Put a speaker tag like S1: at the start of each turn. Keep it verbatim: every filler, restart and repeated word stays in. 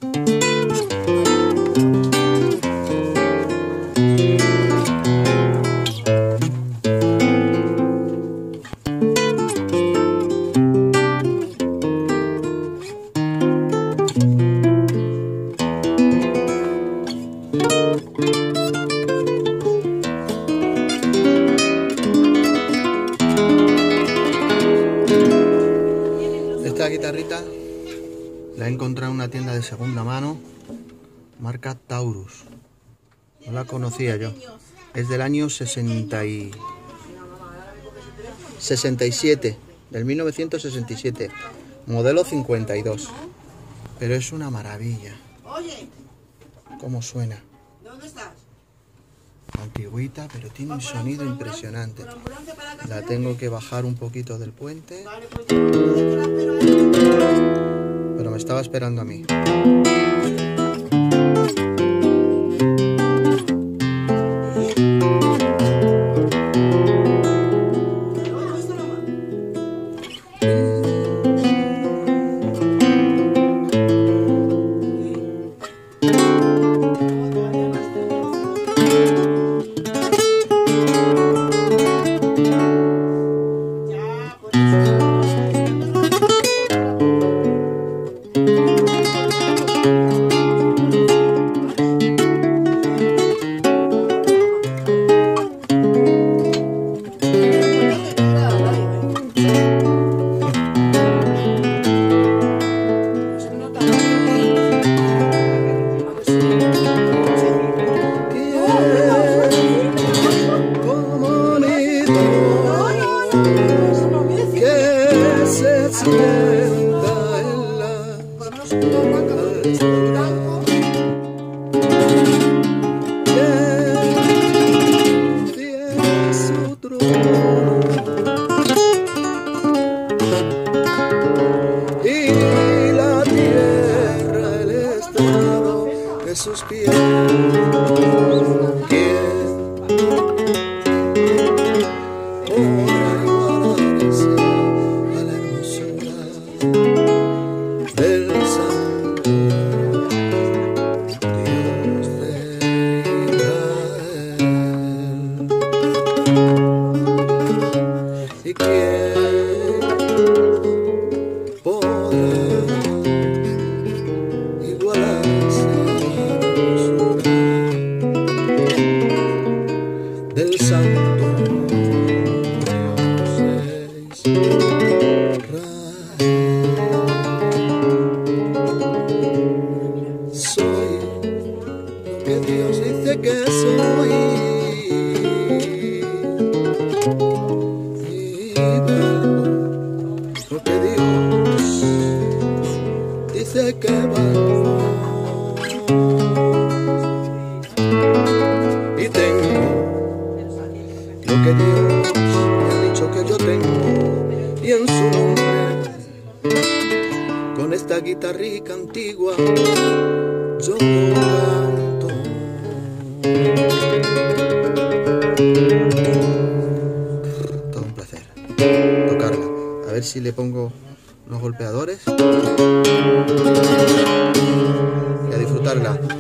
S1: Esta guitarrita la he encontrado en una tienda de segunda mano, marca Taurus. No la conocía yo. Es del año sesenta y... sesenta y siete, del mil novecientos sesenta y siete, modelo cincuenta y dos. Pero es una maravilla. ¿Cómo suena?
S2: ¿Dónde estás?
S1: Antigüita, pero tiene un sonido impresionante. La tengo que bajar un poquito del puente. Pero me estaba esperando a mí. Y la tierra, el estado de sus pies. Del santo Dios Israel. Soy lo que Dios dice que soy, y valgo lo que Dios dice que valgo. Y tengo lo que Dios me ha dicho que yo tengo, y en su nombre, con esta guitarrica antigua, yo canto. Todo un placer tocarla. A ver si le pongo unos golpeadores y a disfrutarla.